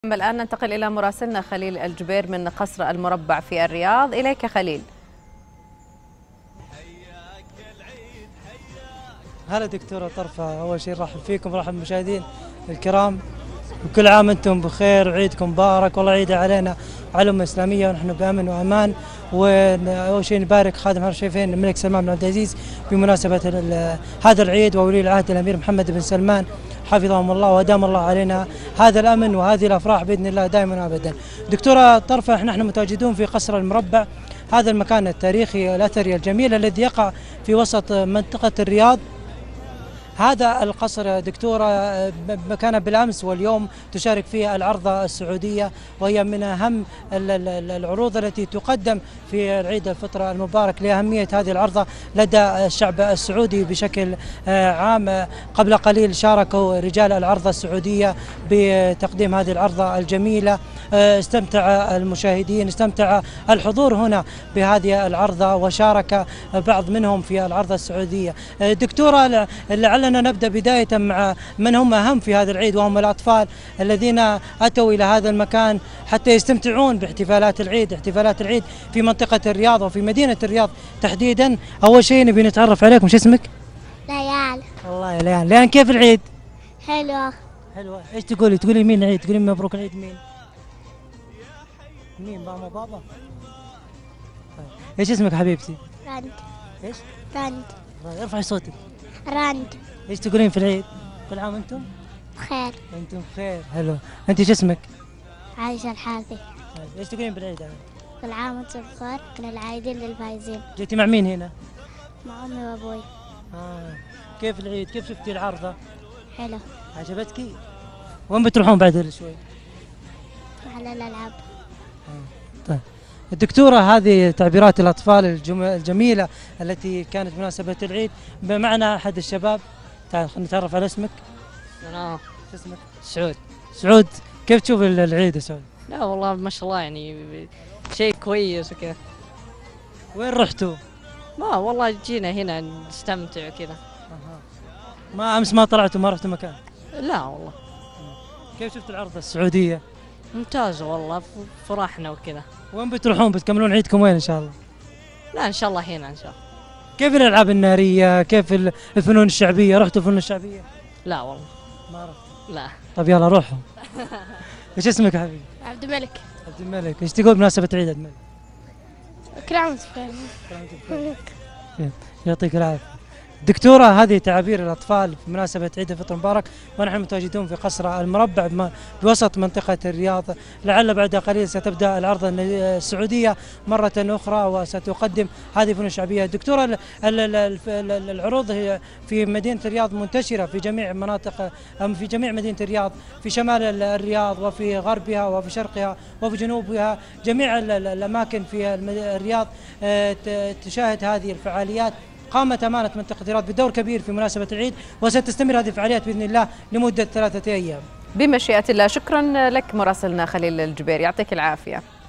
الآن ننتقل إلى مراسلنا خليل الجبير من قصر المربع في الرياض. إليك خليل. هلا دكتورة طرفة، أول شيء نرحب فيكم ورحب بالمشاهدين الكرام، وكل عام أنتم بخير وعيدكم مبارك، والله عيد علينا على الأمة الإسلامية ونحن بأمن وأمان. وأول شيء نبارك خادم حرم الشريفين الملك سلمان بن عبد العزيز بمناسبة هذا العيد، وولي العهد الأمير محمد بن سلمان حفظهم الله وأدام الله علينا هذا الأمن وهذه الأفراح بإذن الله دائما وأبدا. دكتورة طرفة، نحن متواجدون في قصر المربع، هذا المكان التاريخي الأثري الجميل الذي يقع في وسط منطقة الرياض. هذا القصر دكتورة كان بالأمس واليوم تشارك فيه العرضة السعودية، وهي من أهم العروض التي تقدم في عيد الفطر المبارك لأهمية هذه العرضة لدى الشعب السعودي بشكل عام. قبل قليل شاركوا رجال العرضة السعودية بتقديم هذه العرضة الجميلة، استمتع المشاهدين، استمتع الحضور هنا بهذه العرضة، وشارك بعض منهم في العرضة السعودية. دكتورة، لعلنا نبدأ بداية مع من هم أهم في هذا العيد، وهم الأطفال الذين أتوا إلى هذا المكان حتى يستمتعون باحتفالات العيد، احتفالات العيد في منطقة الرياض وفي مدينة الرياض تحديدا. أول شيء نبي نتعرف عليكم، شو اسمك؟ ليال. والله يا ليان. ليان، كيف العيد؟ حلوة. حلوة. ايش تقولي؟ تقولي مين العيد؟ تقولي مبروك العيد مين؟ مين؟ ماما بابا؟ طيب. ايش اسمك حبيبتي؟ رند. ايش؟ رند. ارفعي صوتك. رند. ايش تقولين في العيد؟ كل عام انتم بخير. انتم بخير. حلو. انت ايش اسمك؟ عايشة الحافي. طيب. ايش تقولين بالعيد؟ كل عام وانتم بخير، كل العايدين للفايزين. جيتي مع مين هنا؟ مع أمي وأبوي. كيف العيد؟ كيف شفتي العرضة؟ حلو. عجبتكي؟ وين بتروحون بعد شوي؟ على الألعاب. طيب. الدكتورة، هذه تعبيرات الأطفال الجميلة التي كانت مناسبة العيد. معنا أحد الشباب، تعال خلينا نتعرف على اسمك. أنا شو اسمك؟ سعود. سعود، كيف تشوف العيد يا سعود؟ لا والله ما شاء الله، يعني شيء كويس وكذا. وين رحتوا؟ ما والله جينا هنا نستمتع وكذا. ما أمس ما طلعتوا، ما رحتوا مكان؟ لا والله. كيف شفت العرضة السعودية؟ ممتازة والله، فرحنا وكذا. وين بتروحون؟ بتكملون عيدكم وين إن شاء الله؟ لا إن شاء الله هنا إن شاء الله. كيف الألعاب النارية؟ كيف الفنون الشعبية؟ رحتوا الفنون الشعبية؟ لا والله ما رحت. لا. طيب يلا روحوا. ايش اسمك يا حبيبي؟ عبد الملك. عبد الملك. ايش تقول بمناسبة عيد عبد الملك؟ كل عام وانتم بخير. يعطيك العافية. دكتورة، هذه تعابير الأطفال في مناسبة عيد الفطر المبارك، ونحن متواجدون في قصر المربع بوسط منطقة الرياض. لعل بعد قليل ستبدأ العرضة السعودية مرة أخرى وستقدم هذه الفنون الشعبية. دكتورة، العروض في مدينة الرياض منتشرة في جميع مناطق، في جميع مدينة الرياض، في شمال الرياض وفي غربها وفي شرقها وفي جنوبها، جميع الأماكن في الرياض تشاهد هذه الفعاليات. قامت أمانة منطقة الرياض بدور كبير في مناسبة العيد، وستستمر هذه الفعاليات بإذن الله لمدة 3 أيام بمشيئة الله. شكرا لك مراسلنا خليل الجبير، يعطيك العافية.